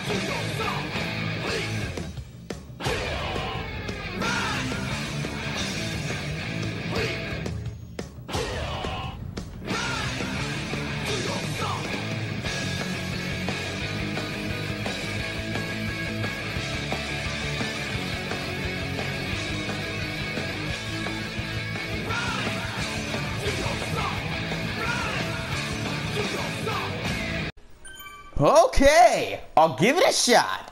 Okay, I'll give it a shot.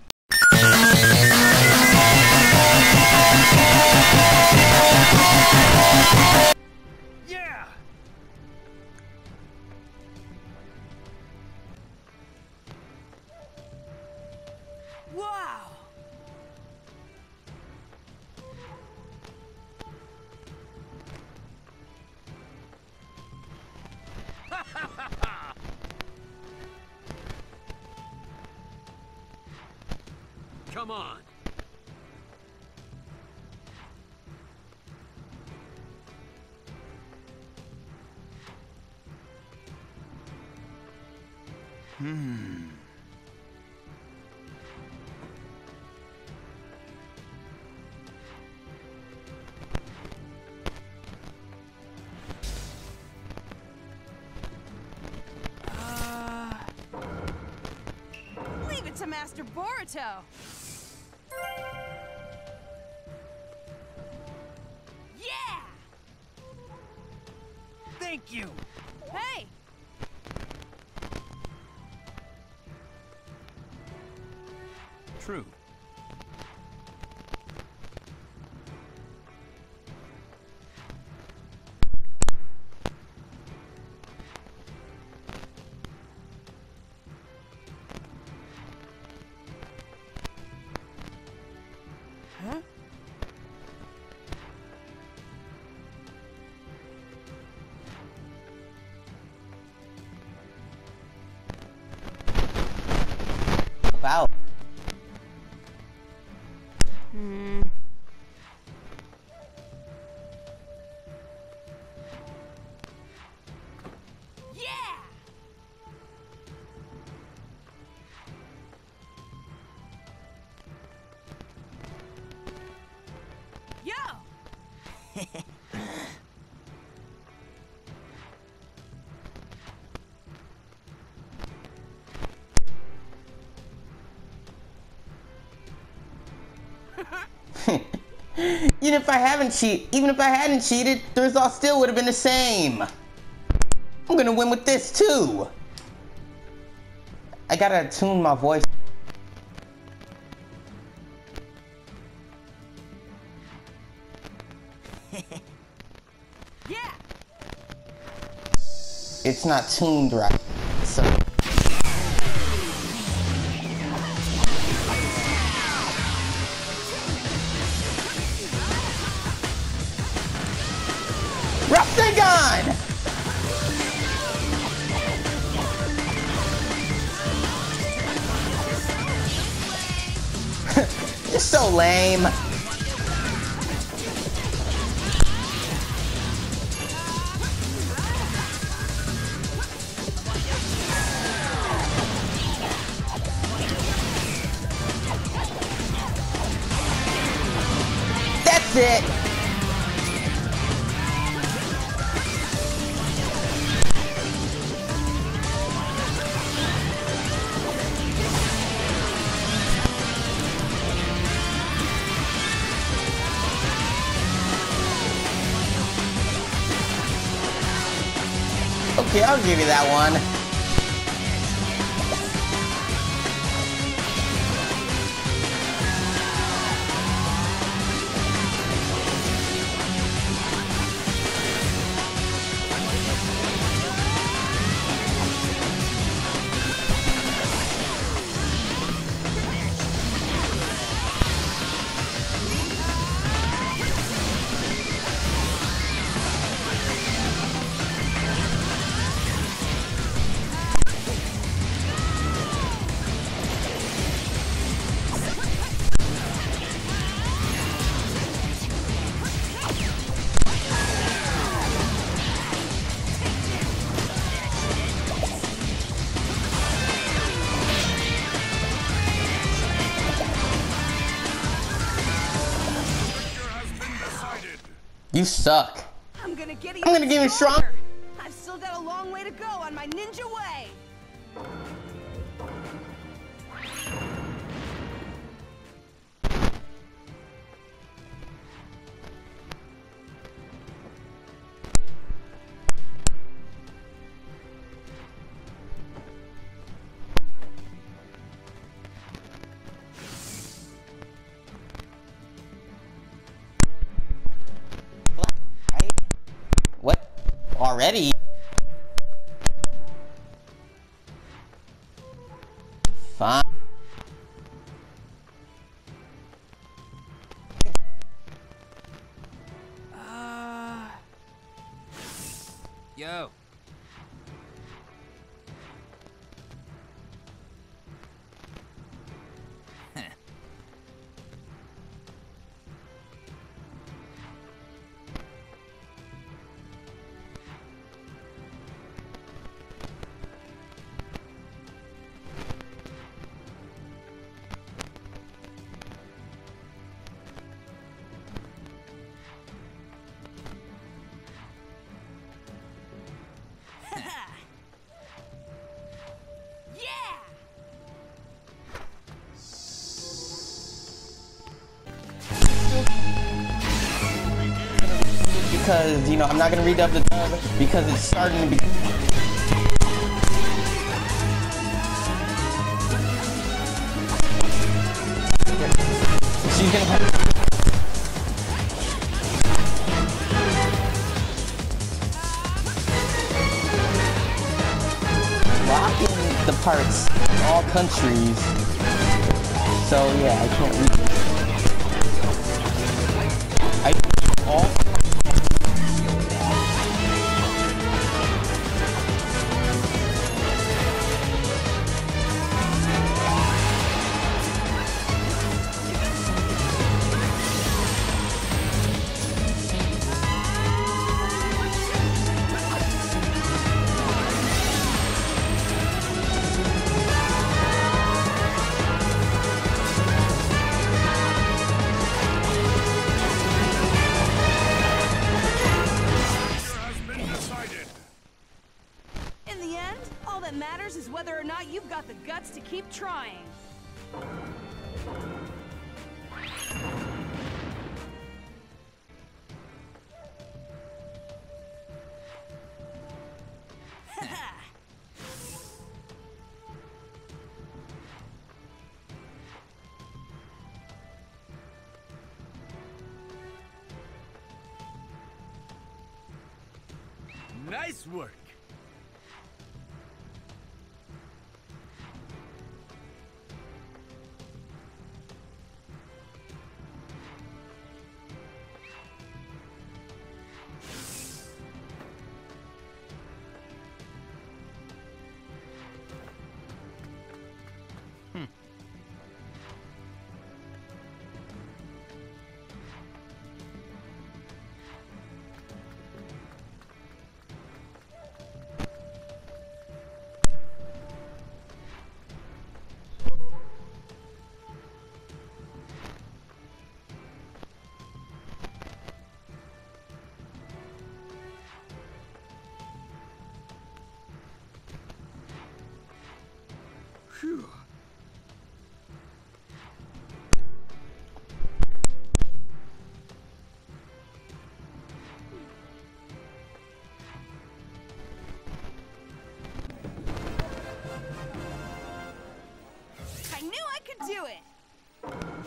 Yeah! Wow! Come on. Leave it to Master Boruto. Yeah! Thank you. Hey! True. Huh? Wow. Yeah! Yo! Even if I hadn't cheated, the result still would have been the same. I'm gonna win with this too. I gotta tune my voice. Yeah! It's not tuned right. So Raptagon! You're so lame. That's it. Okay, I'll give you that one. You suck. I'm gonna get I'm gonna get even stronger. I've still got a long way to go on my ninja way. What? Already? Fine. Yo. Yeah! Because, you know, I'm not gonna redub the dub because it's starting to be. She's gonna have. Rocking the parts in all countries. So yeah, I can't read it. I all. In the end, all that matters is whether or not you've got the guts to keep trying. Nice work. Phew. I knew I could do it!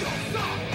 Stop!